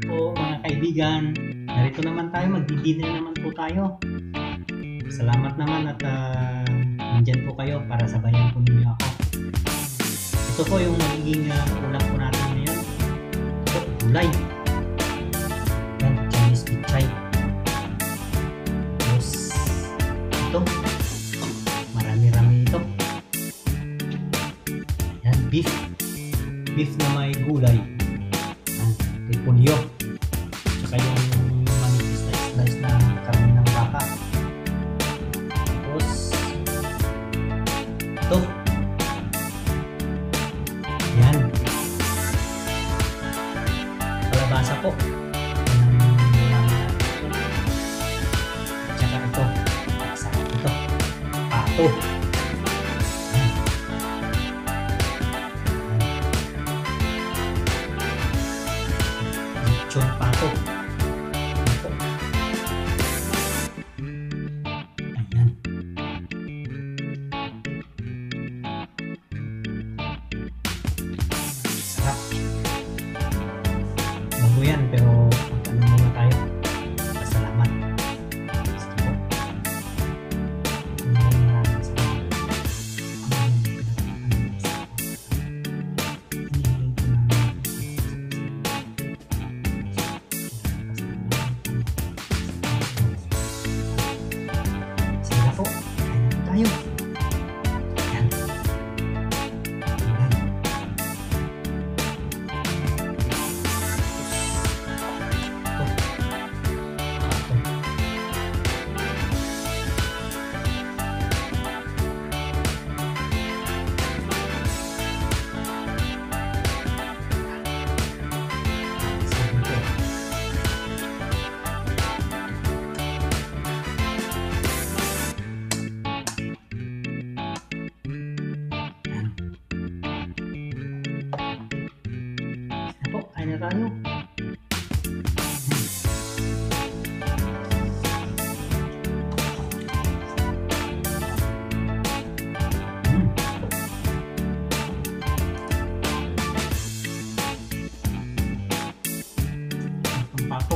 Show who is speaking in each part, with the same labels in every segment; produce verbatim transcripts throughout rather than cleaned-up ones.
Speaker 1: po mga kaibigan, narito naman tayo, magdi-dinner naman po tayo. Salamat naman at uh, nandyan po kayo para sabayan po ninyo ako. Ito po yung magiging uh, ulam po natin ngayon. Ito, gulay. Yan, Chinese pichay. Tapos, ito, marami-rami ito. Yan, beef. Beef na may gulay. Yan, repolyo. Tsaka yung manipis na slice na karne ng baka. Tapos, ito. Yan. Kalabasa po. Tsaka ito. Sarap ito. Pato. Lechon pato. Ito. Ayan. Sarap. Bago yan, pero ano muna tayo. Pasalamat. Gusto ko. Maraming salamat. Sige na po. Kain na po tayo. Yan. Ayan. Ito. Ito. Sige po. Yan. Sige po, kain na tayo. Hmm. Ang pato.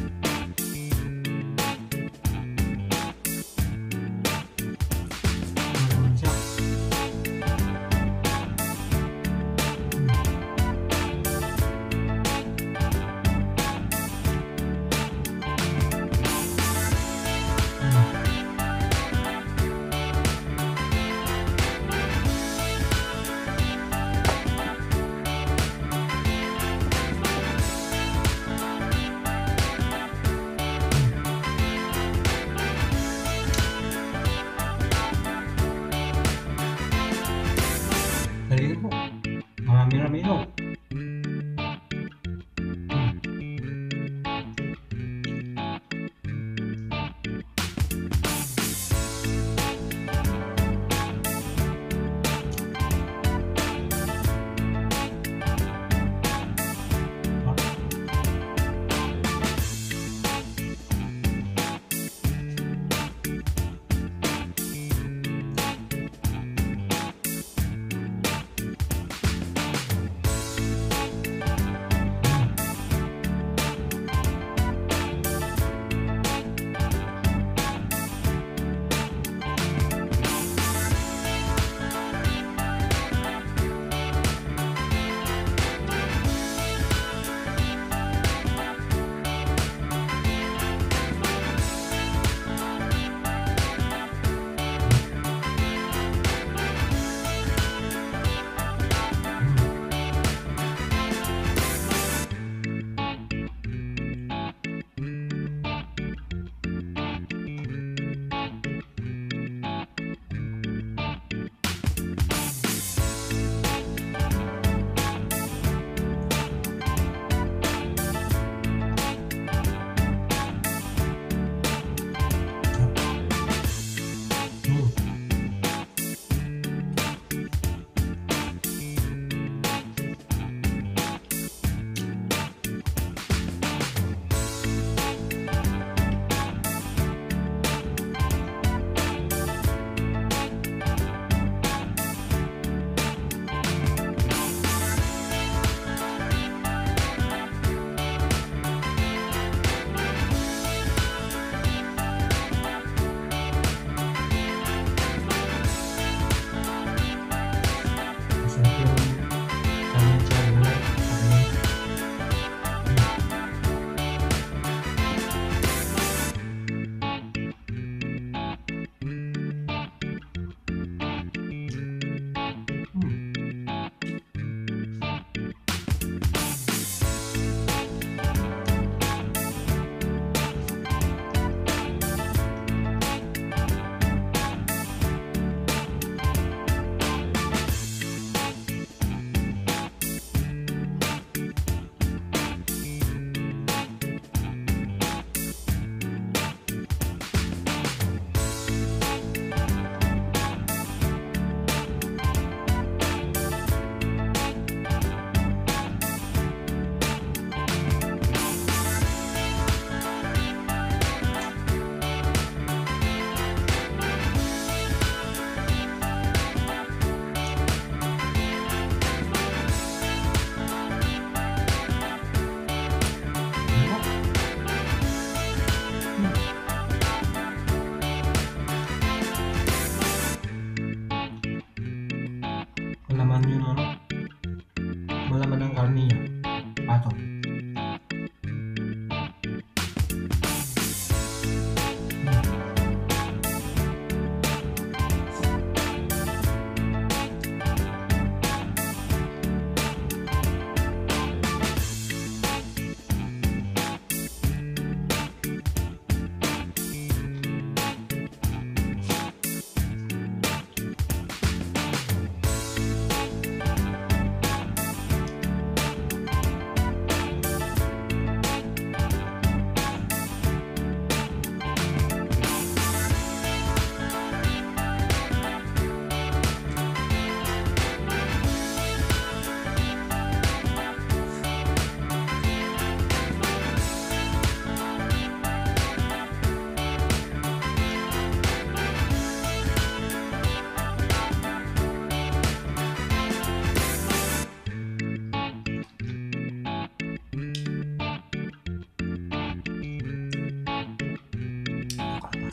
Speaker 1: Ano naman siya? Hmm.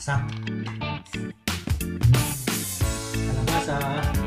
Speaker 1: lasa. Kalabasa.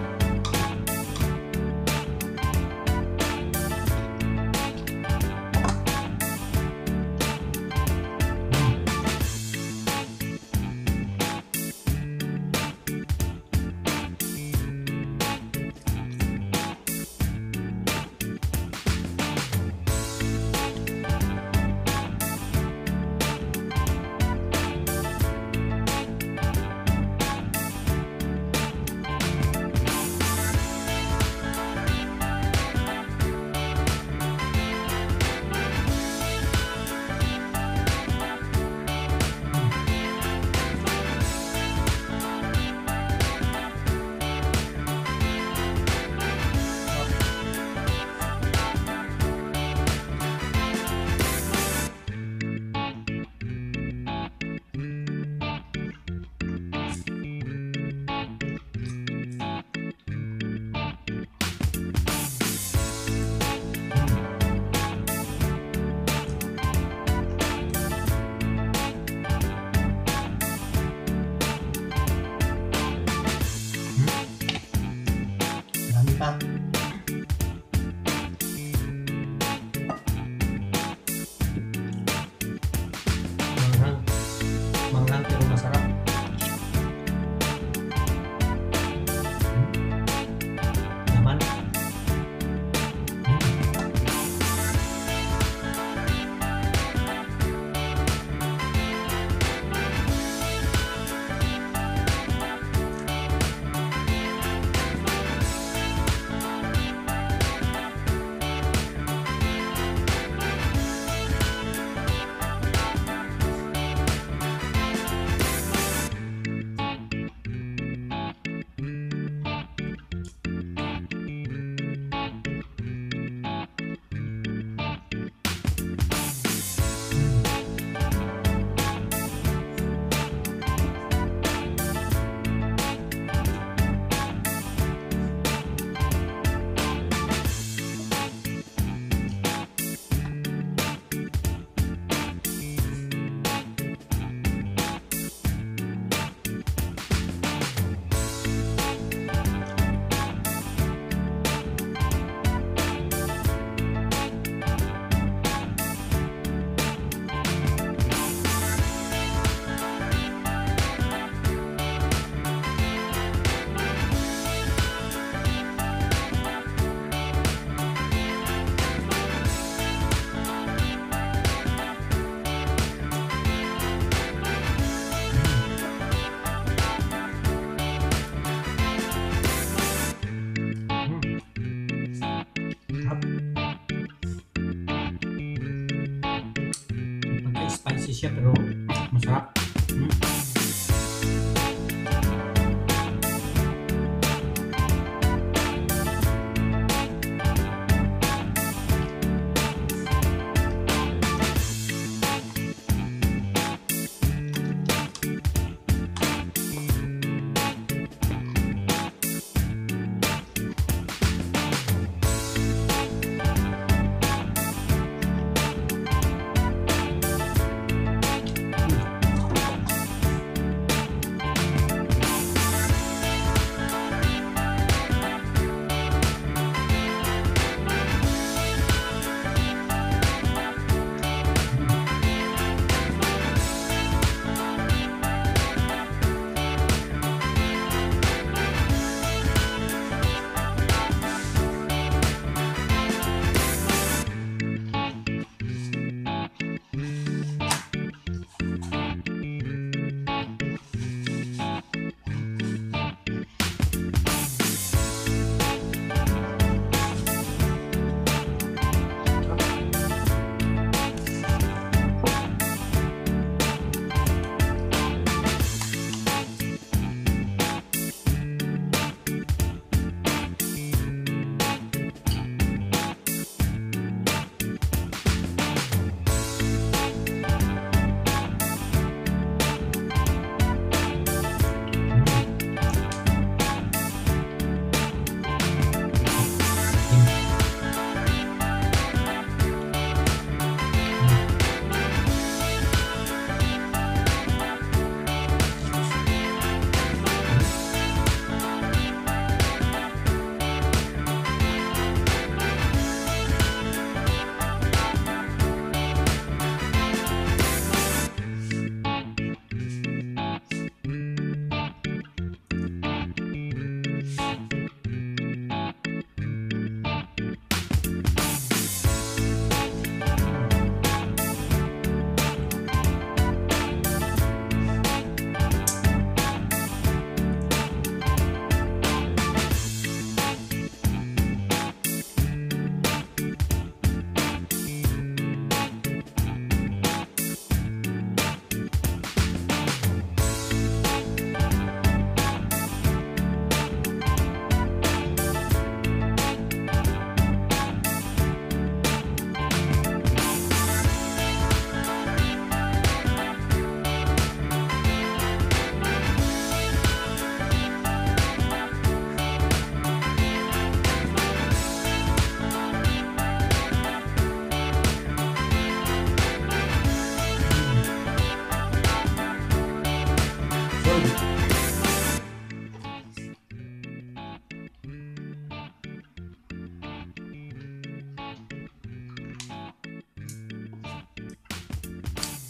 Speaker 1: Pa. Manghang. Manghang pero masarap. Naman. Spicy siya pero masarap. Hmm.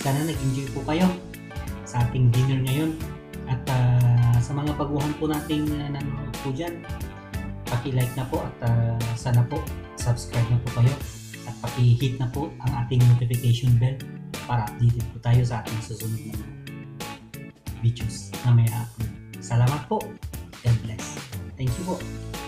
Speaker 1: sana nag-enjoy po kayo sa ating dinner ngayon. At uh, sa mga baguhan po nating uh, nanonood po dyan, paki-like na po at uh, sana po subscribe na po kayo at paki-hit na po ang ating notification bell para updated po tayo sa ating susunod na videos na may upload. Salamat po. God bless. Thank you po.